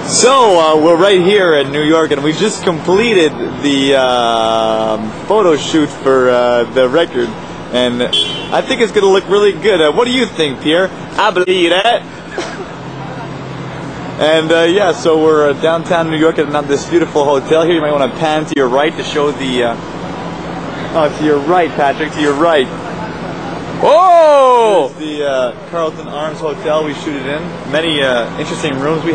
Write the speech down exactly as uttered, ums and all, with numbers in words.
So uh, we're right here in New York, and we just completed the uh, photo shoot for uh, the record, and I think it's going to look really good. Uh, what do you think, Pierre? I believe that. And uh, yeah, so we're uh, downtown New York at this beautiful hotel here. You might want to pan to your right to show the. Uh, oh, to your right, Patrick. To your right. Oh! Here's the uh, Carlton Arms Hotel we shoot it in. Many uh, interesting rooms we